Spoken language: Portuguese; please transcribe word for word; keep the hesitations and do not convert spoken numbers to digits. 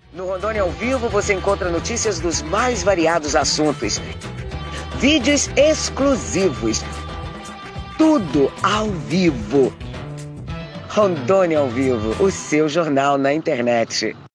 No Rondônia ao Vivo você encontra notícias dos mais variados assuntos, vídeos exclusivos, tudo ao vivo. Rondônia ao Vivo, o seu jornal na internet.